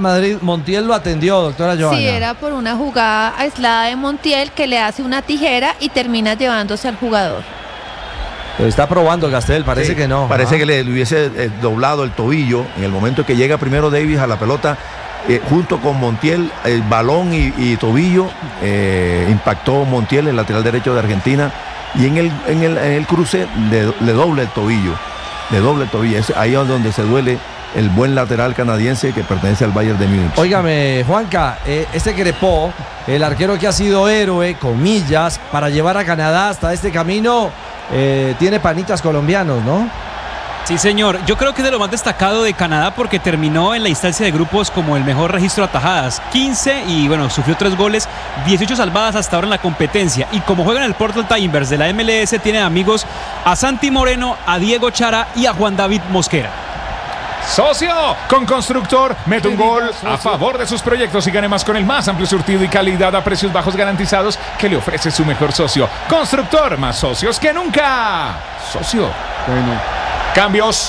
Madrid, Montiel lo atendió, doctora Johanna. Sí, era por una jugada aislada de Montiel que le hace una tijera y termina llevándose al jugador. Lo está probando Castel, parece que no. Parece que le hubiese doblado el tobillo en el momento que llega primero Davis a la pelota. Junto con Montiel, el balón y tobillo, impactó Montiel, el lateral derecho de Argentina, y en el cruce le dobla el tobillo. Es ahí donde se duele el buen lateral canadiense que pertenece al Bayern de Múnich. Óigame, Juanca, este Crepó, el arquero que ha sido héroe, comillas, para llevar a Canadá hasta este camino, tiene panitas colombianos, ¿no? Sí, señor. Yo creo que es de lo más destacado de Canadá porque terminó en la instancia de grupos como el mejor registro de atajadas. 15 y, bueno, sufrió 3 goles, 18 salvadas hasta ahora en la competencia. Y como juega en el Portland Timbers de la MLS, tiene amigos a Santi Moreno, a Diego Chara y a Juan David Mosquera. Socio, con Constructor, mete un gol a favor de sus proyectos y gane más con el más amplio surtido y calidad a precios bajos garantizados que le ofrece su mejor socio. Constructor, más socios que nunca. Socio. Bueno. Cambios.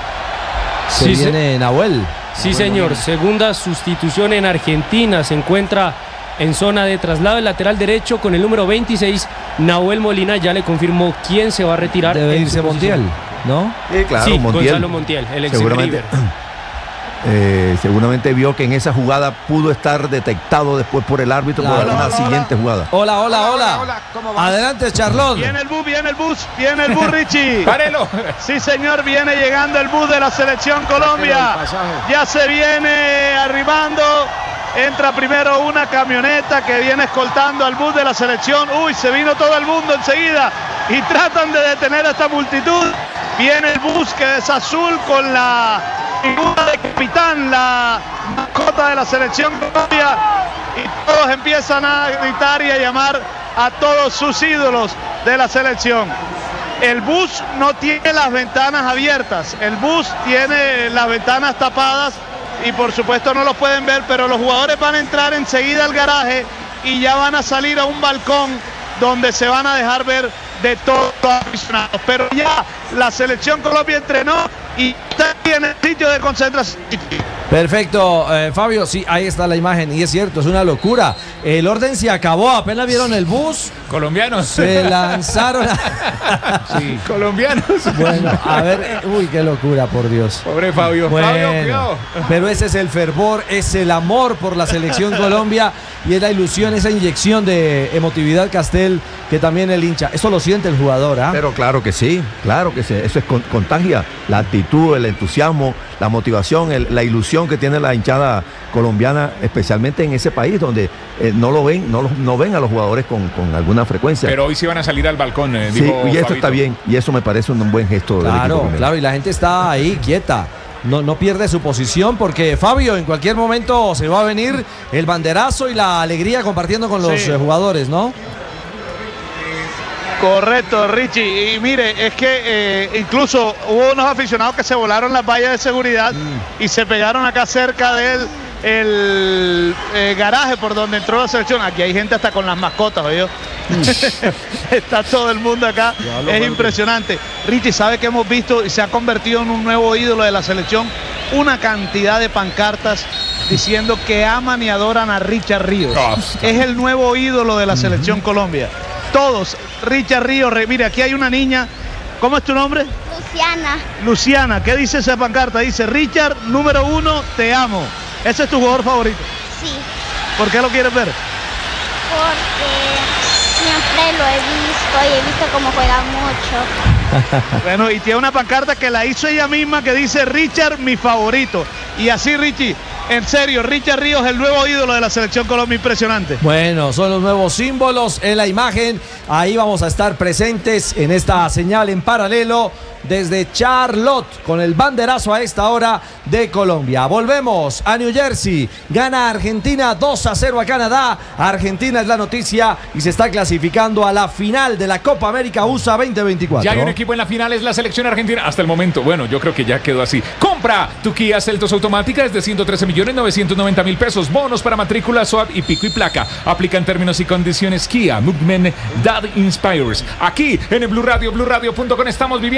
Se viene Nahuel. Sí, señor. Segunda sustitución en Argentina. Se encuentra en zona de traslado el lateral derecho con el número 26. Nahuel Molina ya le confirmó quién se va a retirar. Debe irse Montiel, ¿no? Claro, sí, Montiel. Gonzalo Montiel, el ex River. Seguramente vio que en esa jugada pudo estar detectado después por el árbitro por alguna siguiente jugada. Hola. ¿Cómo vas? Adelante, Charlot. Viene el bus, Richie. Párelo. Sí, señor, viene llegando el bus de la selección Colombia. Ya se viene arribando. Entra primero una camioneta que viene escoltando al bus de la selección. Uy, se vino todo el mundo enseguida y tratan de detener a esta multitud. Viene el bus que es azul con la figura de capitán, la mascota de la selección Colombia, y todos empiezan a gritar y a llamar a todos sus ídolos de la selección. El bus no tiene las ventanas abiertas, el bus tiene las ventanas tapadas y por supuesto no los pueden ver, pero los jugadores van a entrar enseguida al garaje y ya van a salir a un balcón donde se van a dejar ver de todos los aficionados. Pero ya la selección Colombia entrenó y está en el sitio de concentración. Perfecto, Fabio, sí, ahí está la imagen y es cierto, es una locura. El orden se acabó, apenas vieron el bus. Colombianos. Se lanzaron. Sí, colombianos. Bueno, a ver, uy, qué locura, por Dios. Pobre Fabio. Bueno, Fabio, cuidado. Pero ese es el fervor, es el amor por la selección Colombia y es la ilusión, esa inyección de emotividad, Castel, que también el hincha. Eso lo siente el jugador, ¿ah? Pero claro que sí. Eso es contagia la actitud, el entusiasmo, la motivación, la ilusión que tiene la hinchada colombiana, especialmente en ese país donde no ven a los jugadores con alguna frecuencia. Pero hoy sí van a salir al balcón, sí, dijo y esto Fabito. está bien, y eso me parece un buen gesto. Claro, y la gente está ahí quieta. No pierde su posición porque Fabio en cualquier momento se va a venir el banderazo y la alegría compartiendo con los jugadores, ¿no? Correcto, Richie. Y mire, es que incluso hubo unos aficionados que se volaron las vallas de seguridad y se pegaron acá cerca del garaje por donde entró la selección. Aquí hay gente hasta con las mascotas, ¿oyó? Está todo el mundo acá. Es impresionante. Richie, ¿sabe que hemos visto y se ha convertido en un nuevo ídolo de la selección? Una cantidad de pancartas diciendo que aman y adoran a Richard Ríos. Es el nuevo ídolo de la selección Colombia. Todos, Richard Ríos, mire, aquí hay una niña. ¿Cómo es tu nombre? Luciana, ¿qué dice esa pancarta? Dice, Richard, número 1, te amo. ¿Ese es tu jugador favorito? Sí. ¿Por qué lo quieres ver? Porque siempre lo he visto cómo juega mucho. Bueno, y tiene una pancarta que la hizo ella misma que dice, Richard, mi favorito. Y así, Richie, en serio, Richard Ríos, el nuevo ídolo de la selección Colombia, impresionante. Bueno, son los nuevos símbolos en la imagen. Ahí vamos a estar presentes en esta señal en paralelo desde Charlotte con el banderazo a esta hora de Colombia. Volvemos a New Jersey. Gana Argentina 2-0 a Canadá. Argentina es la noticia y se está clasificando a la final de la Copa América USA 2024. Ya hay un equipo en la final, es la selección argentina. Hasta el momento, bueno, yo creo que ya quedó así. Compra tu Kia Seltos automática desde 113.990.000 pesos. Bonos para matrícula, SOAT y pico y placa. Aplican términos y condiciones. Kia, movement that inspires. Aquí en el Blue Radio, BlueRadio.com estamos viviendo